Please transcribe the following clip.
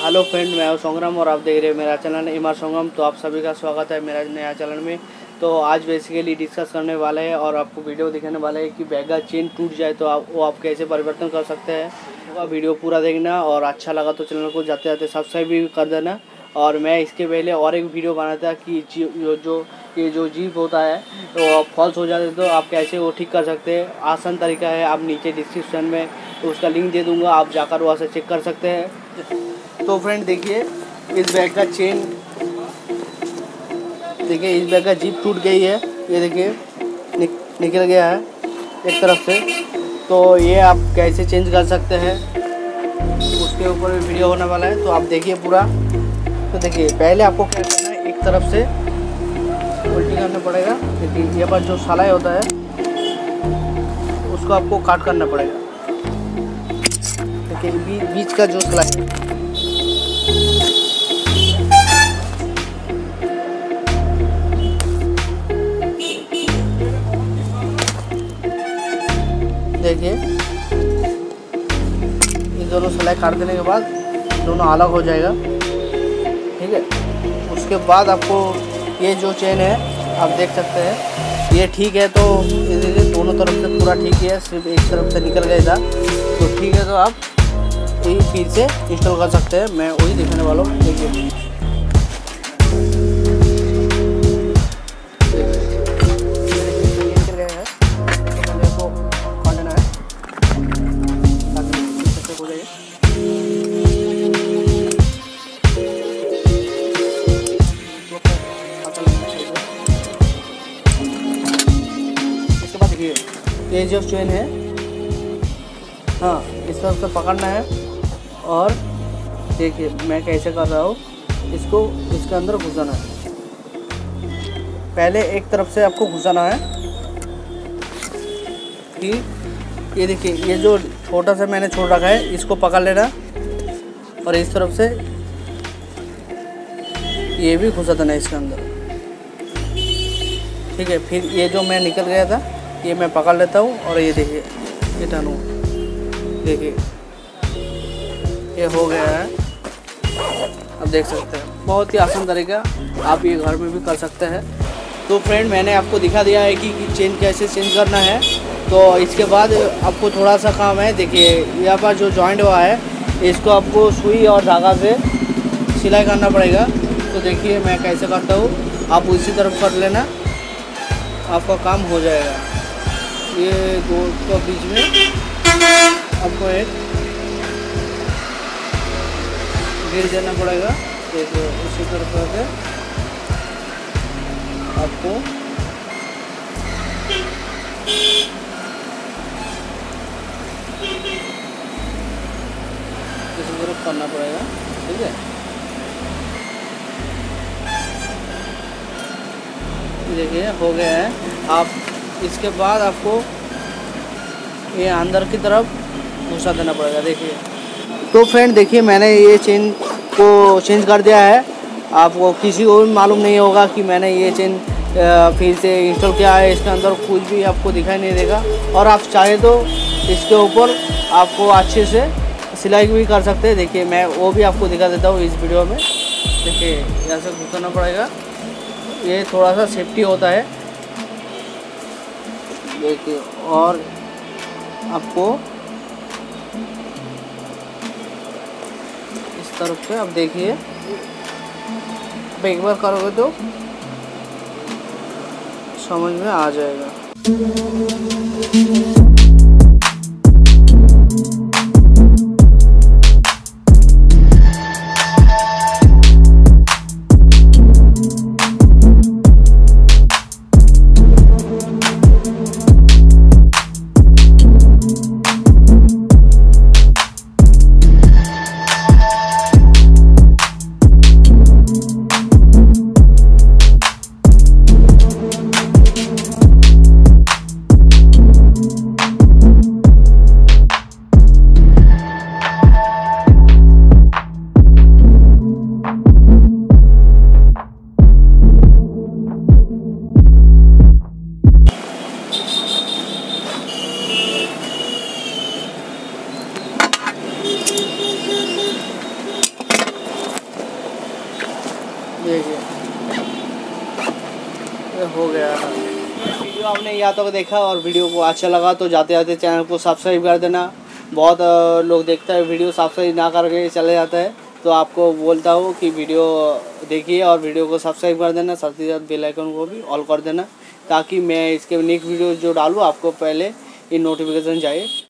Hello friend, मैं हूं संग्राम और आप देख रहे हैं मेरा चैनल इमर संगम। तो आप सभी का स्वागत है मेरा नया चैनल में। तो आज बेसिकली डिस्कस करने वाले हैं और आपको वीडियो दिखाने वाले हैं कि बैग का चेन टूट जाए तो आप कैसे परिवर्तन कर सकते हैं। वीडियो पूरा देखना और अच्छा लगा तो चैनल को जाते जाते सब्सक्राइब भी कर देना। और मैं इसके पहले और एक वीडियो बनाया था कि ये जो जीप होता है तो फॉल्स हो जाते तो आप कैसे वो ठीक कर सकते हैं। आसान तरीका है, आप नीचे डिस्क्रिप्शन में तो उसका लिंक दे दूँगा, आप जाकर वहाँ से चेक कर सकते हैं। तो फ्रेंड देखिए, इस बैग का चेन देखिए, इस बैग का जीप टूट गई है। ये देखिए निकल गया है एक तरफ से। तो ये आप कैसे चेंज कर सकते हैं उसके ऊपर भी वीडियो होने वाला है, तो आप देखिए पूरा। तो देखिए पहले आपको क्या करना है, एक तरफ से उल्टी करना पड़ेगा। देखिए ये पर जो सलाई होता है उसको आपको काट करना पड़ेगा। देखिए बीच का जो सलाई है, देखिए ये दोनों सिलाई काट देने के बाद दोनों अलग हो जाएगा, ठीक है। उसके बाद आपको ये जो चेन है आप देख सकते हैं ये ठीक है। तो ये दोनों तरफ से पूरा ठीक है, सिर्फ एक तरफ से निकल गया था तो ठीक है। तो आप ये फिर से इंस्टॉल कर सकते हैं, मैं वही दिखाने वाला हूँ। देखिए ये जो चेन है, हाँ इस तरफ से पकड़ना है और देखिए मैं कैसे कर रहा हूँ, इसको इसके अंदर घुसाना है। पहले एक तरफ से आपको घुसाना है, फिर ये देखिए ये जो छोटा सा मैंने छोड़ रखा है इसको पकड़ लेना और इस तरफ से ये भी घुसा देना इसके अंदर, ठीक है। फिर ये जो मैं निकल गया था ये मैं पकड़ लेता हूँ और ये देखिए ये टानू, देखिए ये हो गया है। अब देख सकते हैं, बहुत ही आसान तरीका, आप ये घर में भी कर सकते हैं। तो फ्रेंड मैंने आपको दिखा दिया है कि चेन कैसे चेंज करना है। तो इसके बाद आपको थोड़ा सा काम है। देखिए यहाँ पर जो जॉइंट हुआ है इसको आपको सुई और धागा से सिलाई करना पड़ेगा। तो देखिए मैं कैसे करता हूँ, आप उसी तरफ कर लेना, आपका काम हो जाएगा। ये दो के बीच में आपको एक गिर देना पड़ेगा। देखो उसी तरफ करके आपको इसी तरफ करना पड़ेगा, ठीक है। देखिए हो गया है। आप इसके बाद आपको ये अंदर की तरफ घुसा देना पड़ेगा। देखिए तो फ्रेंड देखिए मैंने ये चेन को चेंज कर दिया है। आपको किसी को भी मालूम नहीं होगा कि मैंने ये चेन फिर से इंस्टॉल किया है। इसके अंदर कुछ भी आपको दिखाई नहीं देगा और आप चाहे तो इसके ऊपर आपको अच्छे से सिलाई भी कर सकते हैं। देखिए मैं वो भी आपको दिखा देता हूँ इस वीडियो में। देखिए ऐसे घुसाना पड़ेगा, ये थोड़ा सा सेफ्टी होता है। देखिए और आपको इस तरफ से अब देखिए, अब एक बार करोगे तो समझ में आ जाएगा। देखिए ये हो गया है। वीडियो आपने यहाँ तक देखा और वीडियो को अच्छा लगा तो जाते जाते चैनल को सब्सक्राइब कर देना। बहुत लोग देखता है वीडियो सब्सक्राइब ना करके चले जाता है, तो आपको बोलता हूँ कि वीडियो देखिए और वीडियो को सब्सक्राइब कर देना, साथ ही साथ बेल आइकन को भी ऑल कर देना, ताकि मैं इसके नेक्स्ट वीडियो जो डालूँ आपको पहले ये नोटिफिकेशन जाए।